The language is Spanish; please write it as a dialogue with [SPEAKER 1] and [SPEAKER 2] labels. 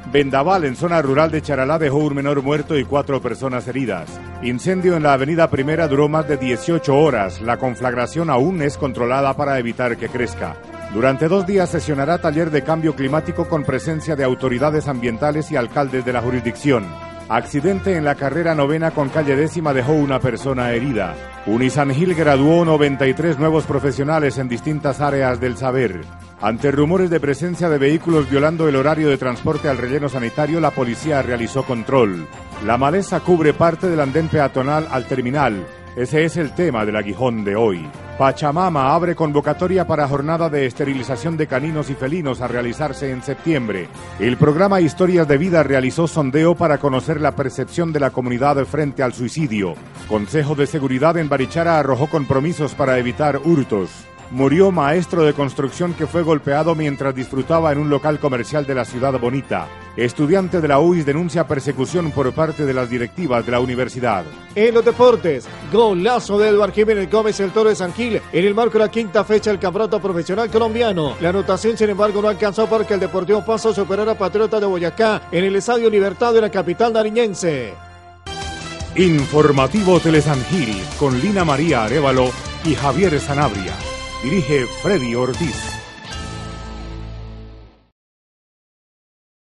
[SPEAKER 1] Vendaval en zona rural de Charalá dejó un menor muerto y 4 personas heridas. Incendio en la avenida Primera duró más de 18 horas. La conflagración aún es controlada para evitar que crezca. Durante 2 días sesionará taller de cambio climático con presencia de autoridades ambientales y alcaldes de la jurisdicción. Accidente en la carrera 9ª con calle 10ª dejó una persona herida. Unisangil graduó 93 nuevos profesionales en distintas áreas del saber. Ante rumores de presencia de vehículos violando el horario de transporte al relleno sanitario, la policía realizó control. La maleza cubre parte del andén peatonal al terminal. Ese es el tema del aguijón de hoy. Pachamama abre convocatoria para jornada de esterilización de caninos y felinos a realizarse en septiembre. El programa Historias de Vida realizó sondeo para conocer la percepción de la comunidad frente al suicidio. Consejo de Seguridad en Barichara arrojó compromisos para evitar hurtos. Murió maestro de construcción que fue golpeado mientras disfrutaba en un local comercial de la ciudad bonita. Estudiante de la UIS denuncia persecución por parte de las directivas de la universidad.
[SPEAKER 2] En los deportes, golazo de Eduard Jiménez Gómez, el Toro de San Gil, en el marco de la 5ª fecha del Campeonato Profesional Colombiano. La anotación, sin embargo, no alcanzó para que el Deportivo Pasto superara a Patriota de Boyacá en el Estadio Libertad de la capital nariñense.
[SPEAKER 1] Informativo Telesan Gil con Lina María Arévalo y Javier Sanabria. Dirige Freddy Ortiz.